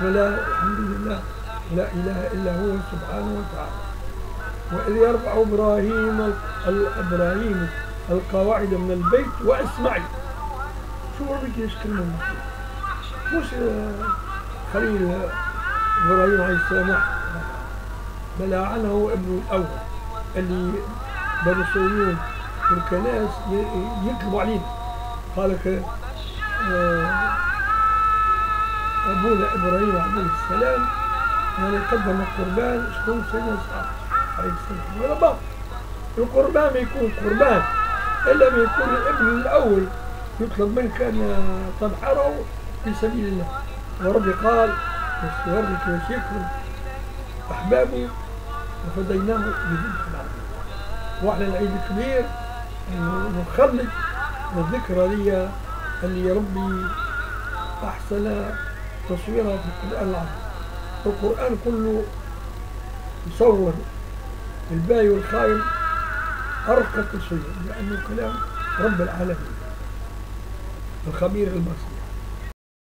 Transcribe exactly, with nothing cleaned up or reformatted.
بسم الله الحمد لله لا إله إلا هو سبحانه وتعالى. وإذ يرفع إبراهيم إبراهيم القواعد من البيت وإسماعيل. شو بدك يشكل منه؟ مش خليل إبراهيم عليه السلام بل عنه ابنه الأول اللي بالرسوليون والكنائس يكذبوا علينا. قال لك أبونا إبراهيم عليه السلام يعني قدم القربان شكون سيدنا إسحاق عليه السلام. ولا بعض القربان ما يكون قربان إلا ما يكون الابن الأول يطلب منك أن تنحره في سبيل الله. وربي قال يورك ويشكر أحبابه وفديناه بذبح عظيم. وإحنا العيد الكبير نخلد الذكرى دي اللي ربي أحسن تصويرها في القرآن العظيم. القرآن كله يصور الباي والخاين أرقى تصوير لأنه كلام رب العالمين الخبير البصير.